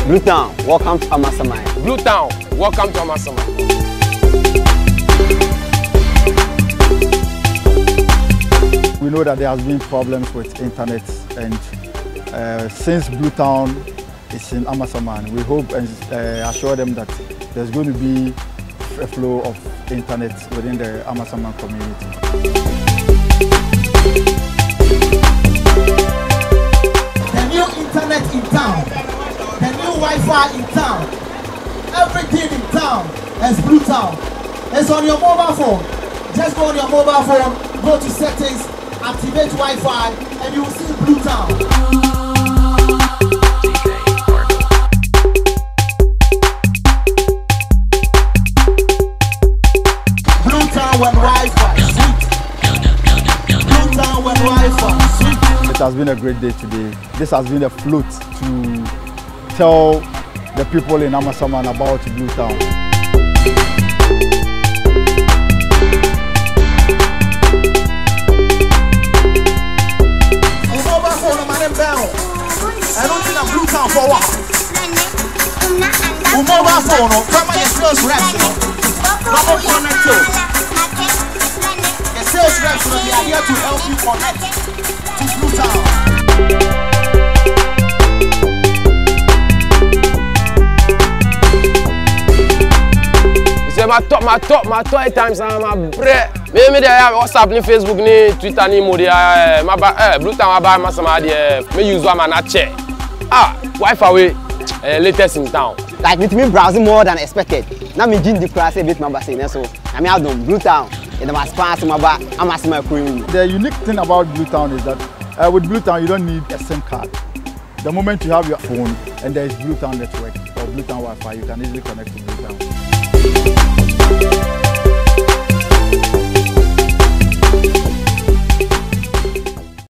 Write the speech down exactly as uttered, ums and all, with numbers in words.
Bluetown, welcome to Amasaman. Bluetown, welcome to Amasaman. We know that there has been problems with internet, and uh, since Bluetown is in Amasaman, we hope and uh, assure them that there's going to be a flow of internet within the Amasaman community. The new internet in town, the new Wi-Fi in town, everything in town is Bluetown. It's on your mobile phone. Just go on your mobile phone, go to settings, activate Wi-Fi, and you will see Bluetown. Bluetown when Wi-Fi, sweet. Bluetown when Wi-Fi, sweet. It has been a great day today. This has been a float to tell the people in Amasaman about Bluetown. I don't think I'm Bluetown for a while. We mobile phone, come on, your sales reps, you know. Double connect to. The sales reps will be here to help you connect to Bluetown. Say my top, my top, my top eight times and my bread. Me me dey have WhatsApp ni Facebook ni Twitter ni mo dey eh my eh Bluetown ma ba Amasaman dey me use one man na check. Ah, Wi-Fi we eh, latest in town. Like with me browsing more than expected. Now me jin the class a bit my say so. I mean I don't Bluetown. It must pass my ba Amasaman cream. The unique thing about Bluetown is that uh, with Bluetown you don't need a SIM card. The moment you have your phone and there is Bluetown network or Bluetown Wi-Fi, you can easily connect to Bluetown.